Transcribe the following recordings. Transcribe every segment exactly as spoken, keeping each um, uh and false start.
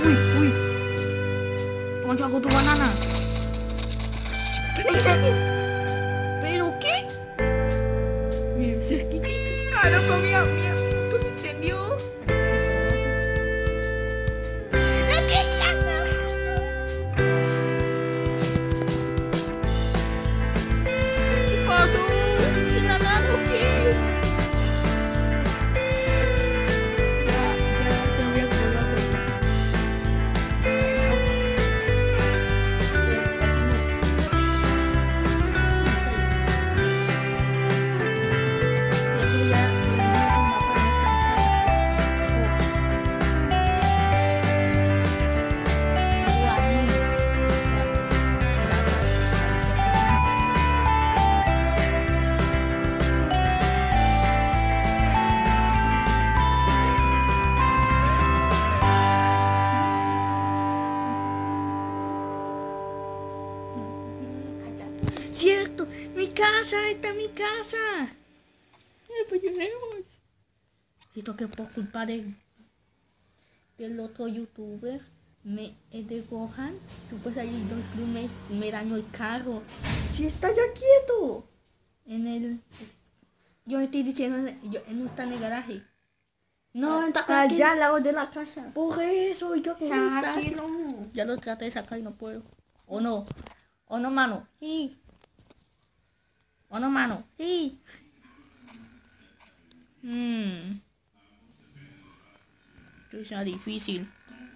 Uy, uy. Toma chaco tu banana. ¡Incendio! ¿Pero qué? Mira, cerquitito. Ah, no, pero mira, mira. Tú me incendió. ¡No quería! ¿Qué pasó? ¿Qué nadaron? ¿Qué? Ya, ya se había colgado. Cierto, mi casa, está mi casa. Eh, pues lleguemos. Siento que por culpa de, del otro youtuber, me, eh, de Gohan, supuestamente ahí dos clubes me, me dañó el carro. Si está ya quieto. En el. Yo estoy diciendo, en el- yo, no está en el garaje. No, está aquí. Allá al lado de la casa. Por eso, yo que lo saco. Sáquelo. Ya lo traté de sacar y no puedo. ¿O no? ¿O no, mano? Sí. ¿O no, mano? Sí. Mmm. Esto sea difícil.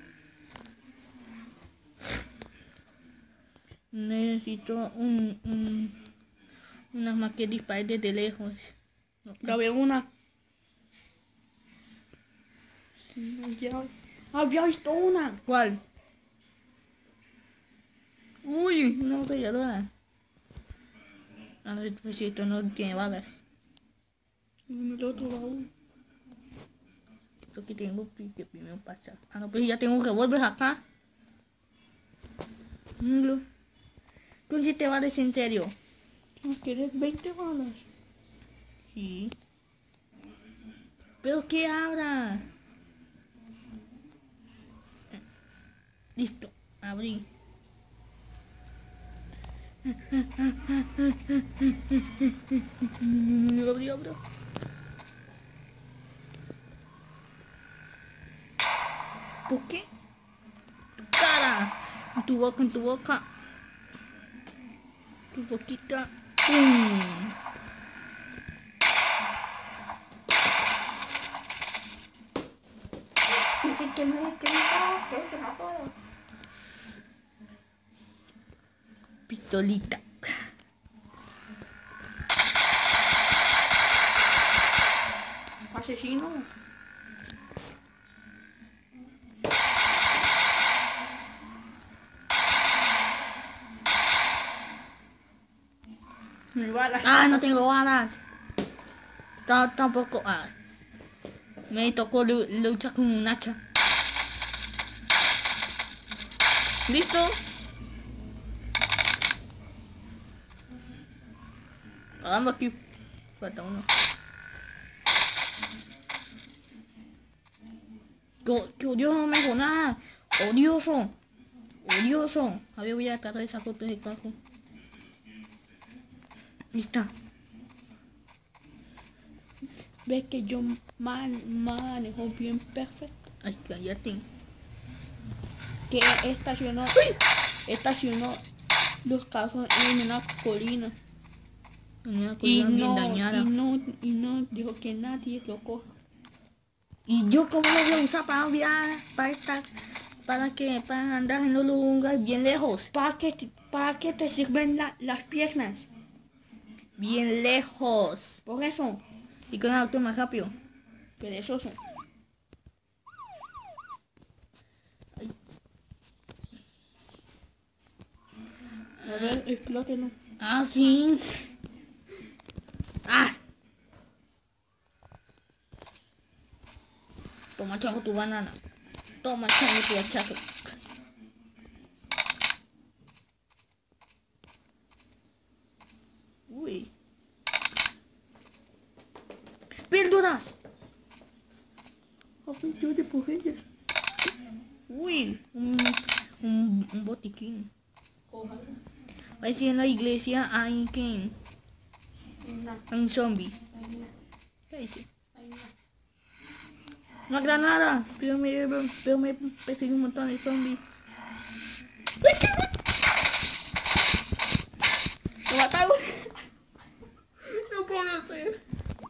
Necesito un, un una más que dispare desde lejos. No, Ya veo una. Ya había visto una. ¿Cuál? Uy, una botelladora. A ver pues, si esto no tiene balas. En el otro lado. Esto que tengo que primero pasar. Ah, no, pues ya tengo que volver acá. No. ¿Tú si te vales en serio? ¿No quieres veinte balas? Sí. ¿Pero qué abra? Listo, abrí. Abrí, abrí. ¿Por qué? Tu cara, en tu boca, en tu boca. Tu boquita. ¡Pum! Dice que me que me que se mató. Pistolita. Asesino. Mi bala. Ah, no tengo balas. T- Tampoco. Ah. Me tocó lu- luchar con un hacha. ¿Listo? Vamos aquí. Falta uno. Yo, yo, Dios, no me hago nada. Odioso. Odioso. A ver, voy a tratar de sacar todo el cajo. Listo. Ves que yo man, manejo bien perfecto. Ay, cállate. Que estacionó, estacionó los carros en una colina. Una Y colina bien no, dañada. y no, y no dijo que nadie lo coja. ¿Y yo cómo lo voy a usar para viajar? Para estar, para que, para andar en los lugares bien lejos. ¿Para qué, te- para qué te sirven la- las piernas? Bien lejos. Por eso, Y con el auto más rápido. perezoso. A ver, explótelo. Ah, sí. Ah. Toma, chango, tu banana. Toma, chango, tu hachazo. Uy. ¡Píldoras! A ver, yo de por ellas. Uy, un, un, un botiquín. Ojalá. A ver si en la iglesia hay que No, hay zombies. ahí no, ¿Qué dice? ahí no. Una granada, pero me, pero me persigue un montón de zombies. ¡Lo mataron! No puedo ser.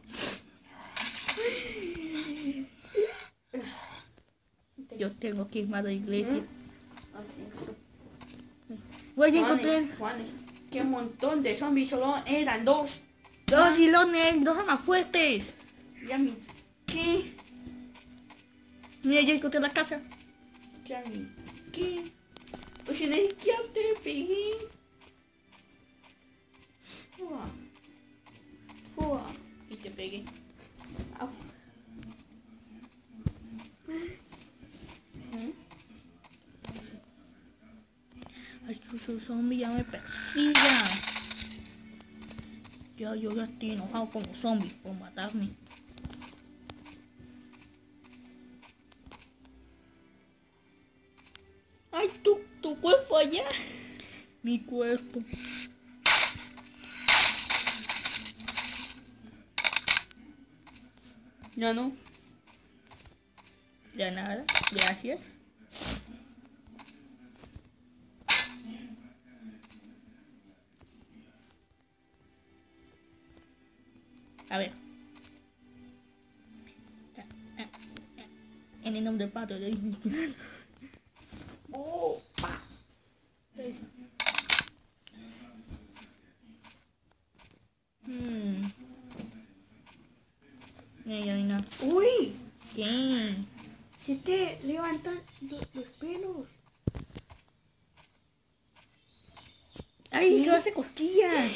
Yo tengo que ir a la iglesia. Así. Voy a encontrar Juanes, Juanes, qué montón de zombies, solo eran dos. dos y los negros son más fuertes. Y a mí, ¿qué? Mira, yo encontré la casa. ¿Qué a mí? ¿Qué? Pues en el que te pegué. Fua. Fua. Y te pegué. Au. ¿Mm? Ay, esos zombies ya me persigan. Ya, yo ya estoy enojado con los zombies por matarme. Ay, tu, tu cuerpo allá. Mi cuerpo. Ya no. De nada, gracias. A ver. En el nombre del Padre, del Hijo y del Espíritu Santo. Oh, pa. Hmm. Mira, ya no hay nada. Uy, ¿Qué? se te levantan los, los pelos. ¡Ay, ¿Sí? se hace cosquillas!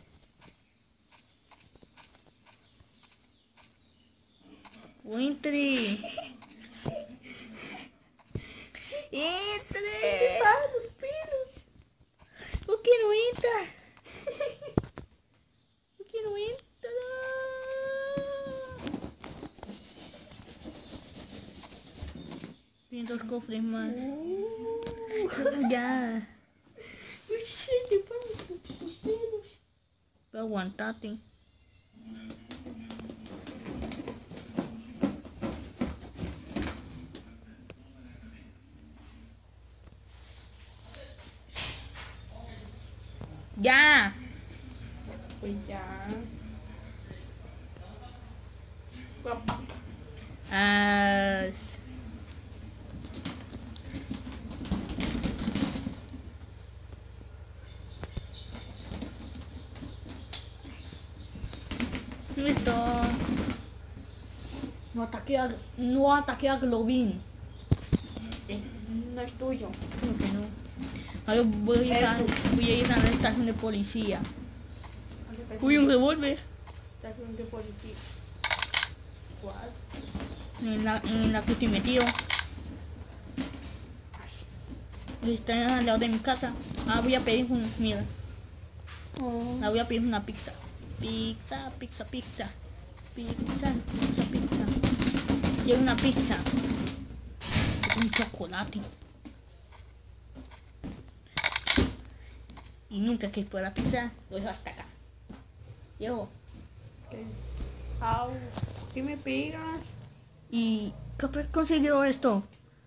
¡Entre! ¡Entre! Te paran los pelos. ¿Por qué no entra? ¿Por qué no entra? Tienen dos cofres más. Ya. Uy, se te paran los pelos. Pero aguantate. Ya. Pues ya. Guapa. Ah, listo. No ataque a, no ataque a Globin. Eh, no es tuyo. ¿Cómo que no? Ahora voy a ir a, voy a ir a la estación de policía. Uy, un revólver. Estación de policía. ¿Cuál? En la, en la que estoy metido. Está al lado de mi casa. Ah, voy a pedir un, mira. Oh. Ah, voy a pedir una pizza. Pizza, pizza, pizza. Pizza, pizza, pizza. Quiero una pizza. Un chocolate. Y mientras que por la pizza, lo dejo hasta acá. Llego. ¿Qué? Au. ¿Qué me pegas? ¿Y qué has conseguido esto?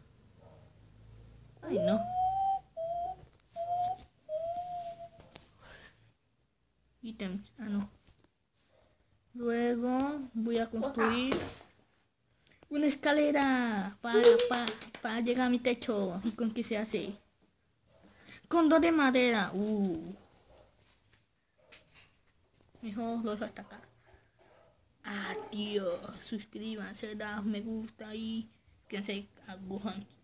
Ay, no. Ítems. Ah, no. Luego voy a construir una escalera para, para, para llegar a mi techo. ¿Y con qué se hace? Con dos de madera. Uh. Mejor lo dejo hasta acá. Adiós. Suscríbanse, dan me gusta y quédense agujan.